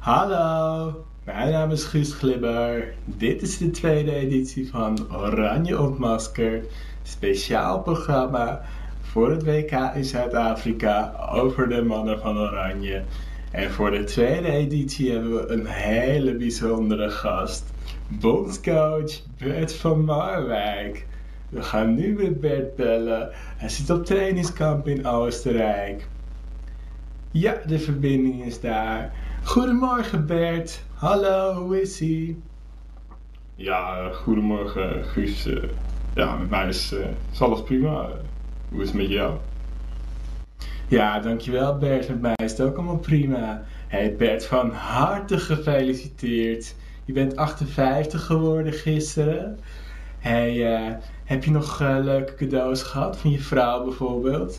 Hallo, mijn naam is Guus Glibber. Dit is de tweede editie van Oranje Ontmaskerd. Speciaal programma voor het WK in Zuid-Afrika over de mannen van Oranje. En voor de tweede editie hebben we een hele bijzondere gast. Bondscoach Bert van Marwijk. We gaan nu met Bert bellen. Hij zit op trainingskamp in Oostenrijk. Ja, de verbinding is daar. Goedemorgen Bert. Hallo, hoe is-ie? Ja, goedemorgen Guus. Ja, met mij is alles prima. Hoe is het met jou? Ja, dankjewel Bert. Met mij is het ook allemaal prima. Hey Bert, van harte gefeliciteerd. Je bent 58 geworden gisteren. Hey, heb je nog leuke cadeaus gehad van je vrouw bijvoorbeeld?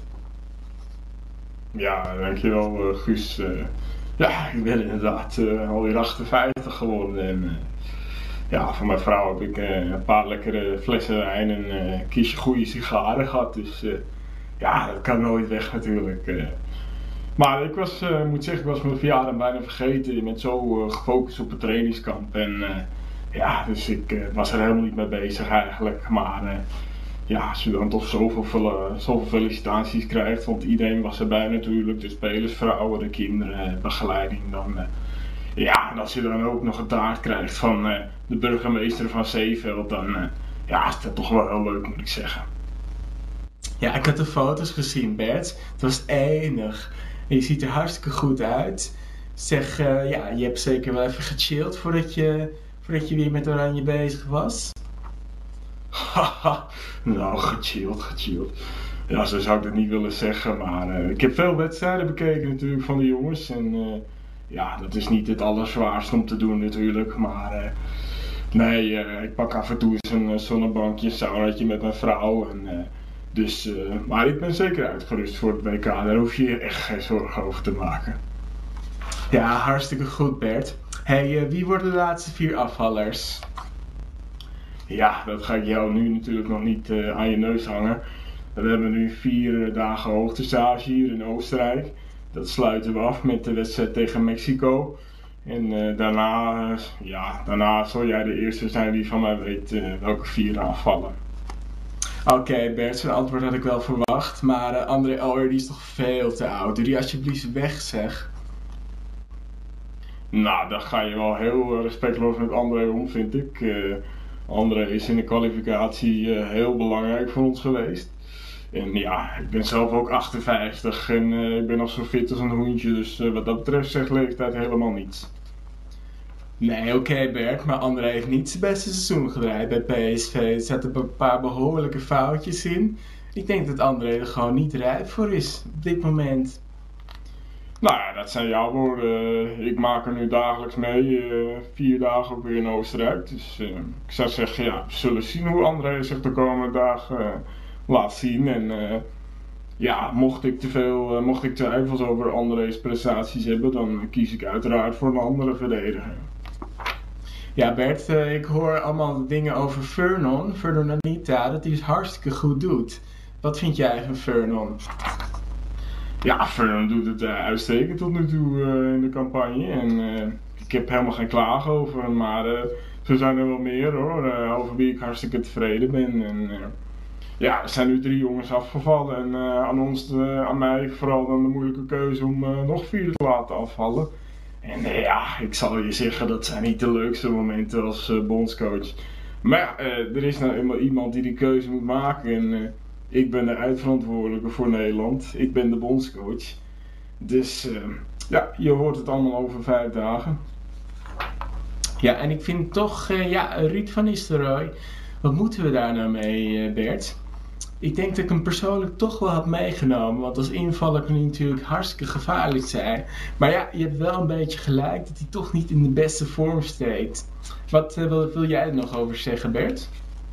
Ja, dankjewel Guus. Ja, ik ben inderdaad alweer 58 geworden. En ja, van mijn vrouw heb ik een paar lekkere flessen wijn en een kistje goede sigaren gehad. Dus ja, dat kan nooit weg natuurlijk. Maar ik moet zeggen, ik was mijn verjaardag bijna vergeten. Je bent zo gefocust op het trainingskamp. En ja, dus ik was er helemaal niet mee bezig eigenlijk. Maar ja, als je dan toch zoveel felicitaties krijgt, want iedereen was erbij natuurlijk. De spelers, vrouwen, de kinderen, begeleiding. Dan, ja, en als je dan ook nog een taart krijgt van de burgemeester van Zeeveld, dan ja, is dat toch wel heel leuk moet ik zeggen. Ja, ik had de foto's gezien Bert. Het was enig. En je ziet er hartstikke goed uit. Zeg, ja, je hebt zeker wel even gechilled voordat je weer met Oranje bezig was. Haha, nou, gechilled. Ja, zo zou ik dat niet willen zeggen, maar ik heb veel wedstrijden bekeken natuurlijk van de jongens. En ja, dat is niet het allerzwaarste om te doen natuurlijk, maar nee, ik pak af en toe eens een zonnebankje, een saunaatje met mijn vrouw. En, dus, maar ik ben zeker uitgerust voor het WK, daar hoef je je echt geen zorgen over te maken. Ja, hartstikke goed Bert. Hey, wie worden de laatste 4 afvallers? Ja, dat ga ik jou nu natuurlijk nog niet aan je neus hangen. We hebben nu 4 dagen hoogtestage hier in Oostenrijk. Dat sluiten we af met de wedstrijd tegen Mexico. En daarna zal jij de eerste zijn die van mij weet welke 4 afvallen. Oké Bert, zo'n antwoord had ik wel verwacht. Maar André Ooyer die is toch veel te oud. Doe die alsjeblieft weg zeg. Nou, daar ga je wel heel respectloos met André om, vind ik. André is in de kwalificatie heel belangrijk voor ons geweest. En ja, ik ben zelf ook 58 en ik ben nog zo fit als een hoentje. Dus wat dat betreft zegt leeftijd helemaal niets. Nee, oké Bert, maar André heeft niet zijn beste seizoen gedraaid bij PSV. Er zaten een paar behoorlijke foutjes in. Ik denk dat André er gewoon niet rijp voor is op dit moment. Nou ja, dat zijn jouw woorden. Ik maak er nu dagelijks mee, 4 dagen ook weer in Oostenrijk. Dus ik zou zeggen, ja, we zullen zien hoe André zich de komende dagen laat zien. En ja, mocht ik twijfels over André's prestaties hebben, dan kies ik uiteraard voor een andere verdediger. Ja Bert, ik hoor allemaal dingen over Vernon Anita, dat hij het hartstikke goed doet. Wat vind jij van Vernon? Ja, Fernand doet het uitstekend tot nu toe in de campagne. En ik heb helemaal geen klagen over hem, maar zo zijn er wel meer hoor, over wie ik hartstikke tevreden ben. En ja, er zijn nu 3 jongens afgevallen en aan mij vooral dan de moeilijke keuze om nog 4 te laten afvallen. En ja, ik zal je zeggen, dat zijn niet de leukste momenten als bondscoach. Maar ja, er is nou eenmaal iemand die keuze moet maken en ik ben de eindverantwoordelijke voor Nederland. Ik ben de bondscoach. Dus ja, je hoort het allemaal over 5 dagen. Ja, en ik vind toch, Ruud van Nistelrooy, wat moeten we daar nou mee Bert? Ik denk dat ik hem persoonlijk toch wel had meegenomen, want als invaller kan hij natuurlijk hartstikke gevaarlijk zijn. Maar ja, je hebt wel een beetje gelijk dat hij toch niet in de beste vorm steekt. Wat wil jij er nog over zeggen, Bert?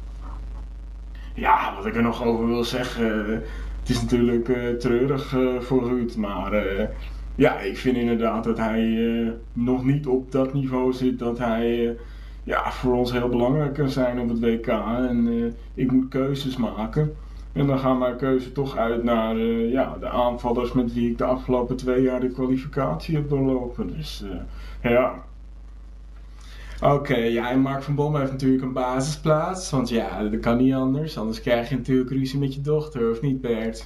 Ja, wat ik er nog over wil zeggen, het is natuurlijk treurig voor Ruud, maar ja, ik vind inderdaad dat hij nog niet op dat niveau zit dat hij ja, voor ons heel belangrijk kan zijn op het WK. En ik moet keuzes maken. En dan gaat mijn keuze toch uit naar de aanvallers met wie ik de afgelopen 2 jaar de kwalificatie heb doorlopen. Dus ja. Oké, ja, en Mark van Bommel heeft natuurlijk een basisplaats, want ja, dat kan niet anders krijg je natuurlijk ruzie met je dochter, of niet Bert?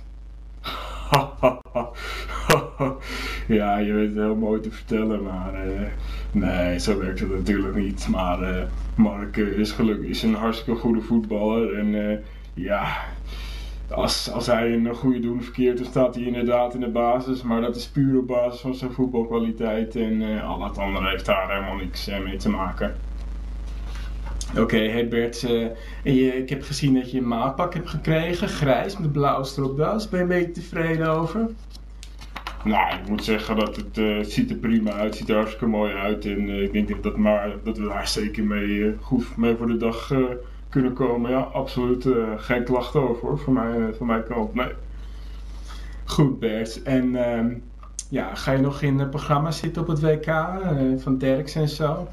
Ja, je weet het heel mooi te vertellen, maar nee, zo werkt het natuurlijk niet. Maar Mark is gelukkig is een hartstikke goede voetballer en ja, als hij een goede doen verkeert, dan staat hij inderdaad in de basis. Maar dat is puur op basis van zijn voetbalkwaliteit en al het andere heeft daar helemaal niks mee te maken. Oké, hey Bert, ik heb gezien dat je een maatpak hebt gekregen, grijs met blauwe stropdas. Ben je een beetje tevreden over? Nou, ik moet zeggen dat het ziet er prima uit, het ziet er hartstikke mooi uit. En ik denk dat we daar zeker goed mee voor de dag kunnen komen. Ja, absoluut geen klachten over hoor, van mijn kant, nee. Goed Bert, en ja, ga je nog in het programma zitten op het WK van Derks en zo?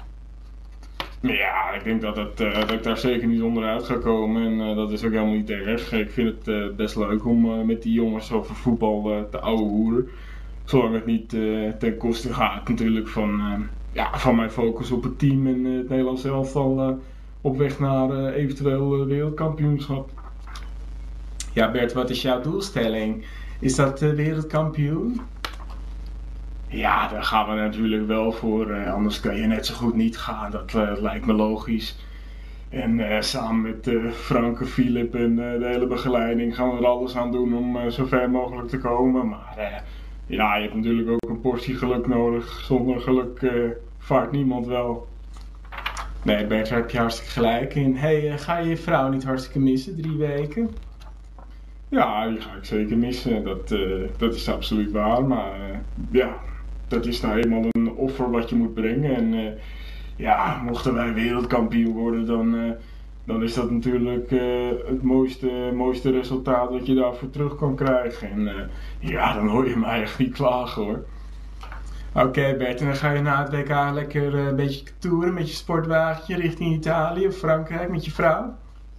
Ja, ik denk dat ik daar zeker niet onderuit ga komen en dat is ook helemaal niet erg. Ik vind het best leuk om met die jongens over voetbal te ouwehoeren. Zolang het niet ten koste gaat natuurlijk van mijn focus op het team en het Nederlands elftal op weg naar eventueel wereldkampioenschap. Ja Bert, wat is jouw doelstelling? Is dat wereldkampioen? Ja, daar gaan we natuurlijk wel voor, anders kan je net zo goed niet gaan, dat lijkt me logisch. En samen met Frank, Philip en de hele begeleiding gaan we er alles aan doen om zo ver mogelijk te komen. Maar ja, je hebt natuurlijk ook een portie geluk nodig, zonder geluk vaart niemand wel. Nee Bert, daar heb je hartstikke gelijk in. Hey, ga je je vrouw niet hartstikke missen, 3 weken? Ja, die ga ik zeker missen, dat is absoluut waar, maar ja... Dat is nou eenmaal een offer wat je moet brengen. En ja, mochten wij wereldkampioen worden, dan is dat natuurlijk het mooiste resultaat dat je daarvoor terug kan krijgen. En ja, dan hoor je mij echt niet klagen hoor. Oké Bert, en dan ga je na het WK lekker een beetje toeren met je sportwagentje richting Italië of Frankrijk met je vrouw?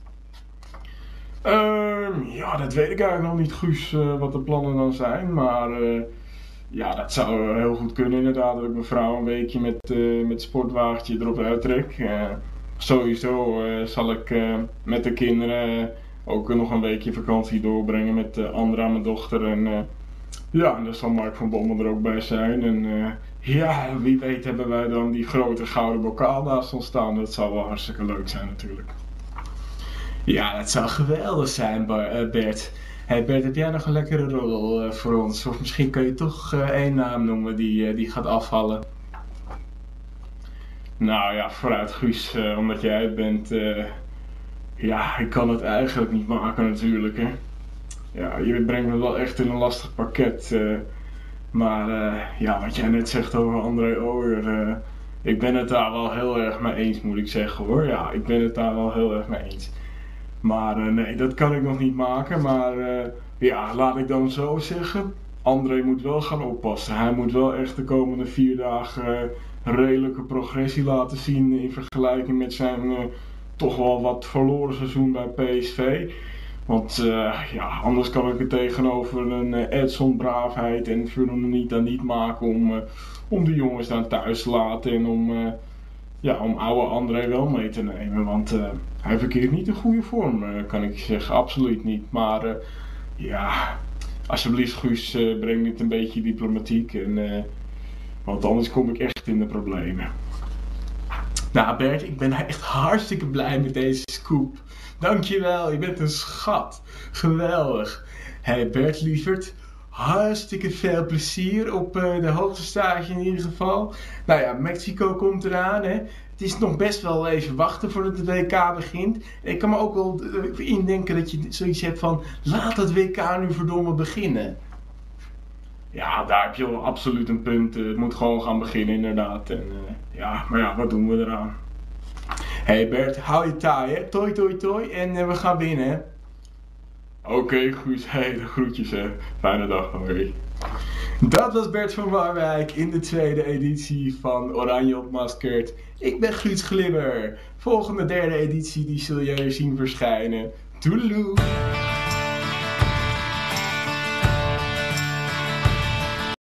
Ja, dat weet ik eigenlijk nog niet, Guus, wat de plannen dan zijn. Maar... ja, dat zou heel goed kunnen inderdaad, dat ik mijn vrouw een weekje met het sportwagentje erop uittrek. Sowieso zal ik met de kinderen ook nog een weekje vakantie doorbrengen met Andra, mijn dochter. En ja, en daar zal Mark van Bommel er ook bij zijn. En ja, wie weet hebben wij dan die grote gouden bokaal naast ons staan. Dat zou wel hartstikke leuk zijn natuurlijk. Ja, dat zou geweldig zijn Bert. Hey Bert, heb jij nog een lekkere roddel voor ons? Of misschien kun je toch één naam noemen die gaat afvallen? Nou ja, vooruit Guus, omdat jij het bent, ja, ik kan het eigenlijk niet maken natuurlijk hè. Ja, je brengt me wel echt in een lastig pakket, maar ja, wat jij net zegt over André Ooyer, ik ben het daar wel heel erg mee eens moet ik zeggen hoor. Ja, ik ben het daar wel heel erg mee eens. Maar nee, dat kan ik nog niet maken. Maar ja, laat ik dan zo zeggen. André moet wel gaan oppassen. Hij moet wel echt de komende 4 dagen redelijke progressie laten zien in vergelijking met zijn toch wel wat verloren seizoen bij PSV. Want ja, anders kan ik het tegenover een Edson braafheid en Furonita niet maken om de jongens dan thuis te laten en om oude André wel mee te nemen. Want hij verkeert niet in goede vorm, kan ik zeggen. Absoluut niet. Maar ja, alsjeblieft Guus, breng dit een beetje diplomatiek. Want anders kom ik echt in de problemen. Nou Bert, ik ben echt hartstikke blij met deze scoop. Dankjewel, je bent een schat. Geweldig. Hey Bert lieverd, hartstikke veel plezier op de hoogste stage in ieder geval. Nou ja, Mexico komt eraan hè. Het is nog best wel even wachten voordat het WK begint. En ik kan me ook wel indenken dat je zoiets hebt van, laat het WK nu verdomme beginnen. Ja, daar heb je wel absoluut een punt. Het moet gewoon gaan beginnen inderdaad. En ja, maar ja, wat doen we eraan? Hey Bert, hou je taai hè. Toi toi toi en we gaan winnen hè. Oké, Guus. Hey, de groetjes hè. Fijne dag nog weer. Dat was Bert van Marwijk in de 2e editie van Oranje Ontmaskerd. Ik ben Guus Glimmer. Volgende 3e editie die zul je zien verschijnen. Toedeloe!